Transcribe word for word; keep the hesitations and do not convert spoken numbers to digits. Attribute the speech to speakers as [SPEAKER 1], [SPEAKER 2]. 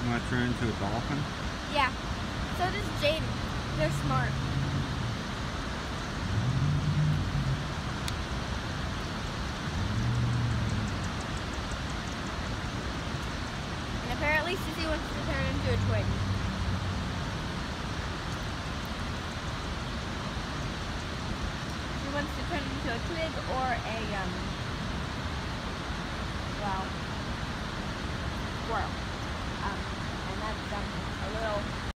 [SPEAKER 1] You want to turn into a dolphin?
[SPEAKER 2] Yeah. So does Jaden. They're smart. And apparently Sissy wants to turn into a twig. She wants to turn into a twig or a, um, well, squirrel. Um, and that's um, a little